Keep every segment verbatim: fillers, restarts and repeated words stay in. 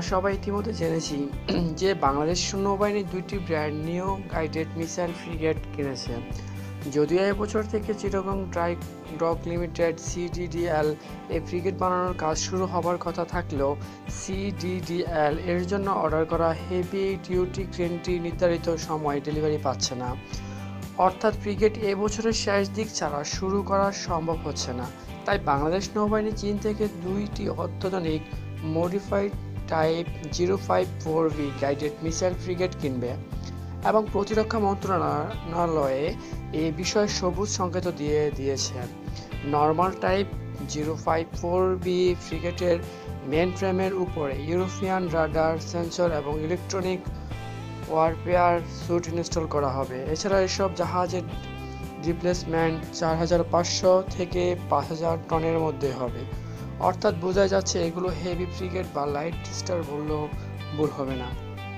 সবাই ইতিমধ্যে জেনেছি যে বাংলাদেশ নৌবাহিনী দুইটি brand new guided missile frigate কিনেছে। যদিও এবছর থেকে Chittagong dry dock limited CDDL এই ফ্রিগেট বানানোর কাজ শুরু হবার কথা থাকলেও সিডিডিএল এর জন্য অর্ডার করা হেভি ডিউটি ক্রেনটি নির্ধারিত সময় ডেলিভারি পাচ্ছে না। অর্থাৎ ফ্রিগেট এবছরের শেষ দিক ছাড়া শুরু করা সম্ভব হচ্ছে না। তাই বাংলাদেশ নৌবাহিনী চীন থেকে দুইটি অত্যাধুনিক modified type zero five four V guided missile frigate কিনবে এবং প্রতিরক্ষা মন্ত্রণালয়ে এই বিষয়ে সবুজ সংকেত দিয়ে দিয়েছে। Normal type zero five four V ফ্রিগেটের মেন ফ্রেমের উপরে ইউরোপিয়ান রাডার সেন্সর এবং ইলেকট্রনিক ওয়ারফেয়ার স্যুট ইনস্টল করা হবে। এছাড়া এসব জাহাজের রিপ্লেসমেন্ট চার হাজার পাঁচশো থেকে পাঁচ হাজার টনের মধ্যে হবে। অর্থাৎ বোঝা যাচ্ছে এগুলো হেভি ফ্রিগেট বা লাইট স্টার বললেও ভুল হবে না।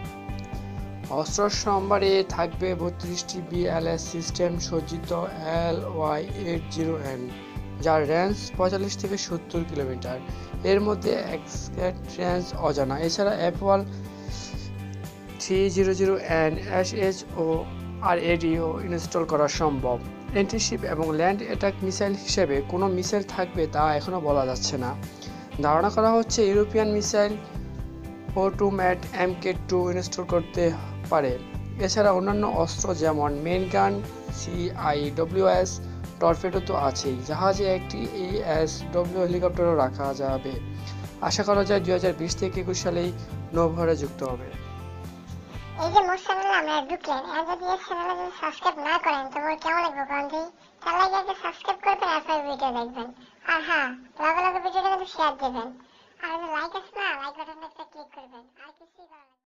অস্ত্র সম্ভারে থাকবে বত্রিশটি বিএলএস সিস্টেম সজ্জিত L Y eight zero N, যার রেঞ্জ পঁয়তাল্লিশ থেকে সত্তর কিলোমিটার। এর মধ্যে এক্সকেট রেঞ্জ অজানা। এছাড়া FL three zero zero N S H O R AD install করা সম্ভব। অ্যান্টিশিপ এবং ল্যান্ড অ্যাটাক মিসাইল হিসেবে কোনো মিসাইল থাকবে তা এখনও বলা যাচ্ছে না। ধারণা করা হচ্ছে European missile Otomat M K two install করতে পারে। এছাড়া অন্যান্য অস্ত্র যেমন মেইন গান, সিআইডব্লিউএস, টর্পেডো তো আছেই। জাহাজে একটি এএসডব্লিউ হেলিকপ্টারও রাখা যাবে। আশা করা যায় দুই হাজার বিশ থেকে একুশ সালেই নৌবহরে যুক্ত হবে। এই যে মোর চ্যানেলে আপনারা ঢুকলেন, আর যদি এই চ্যানেলে যদি সাবস্ক্রাইব না করেন তো মোর কেমন লাগবে বন্ধু? তাহলে আগে সাবস্ক্রাইব করবেন, আর ভিডিও দেখবেন। আর হ্যাঁ, লগে লগে ভিডিওটা কিন্তু শেয়ার দেবেন। আর লাইক আছে না, লাইক বাটনটা একটা ক্লিক করবেন। আর কিছুই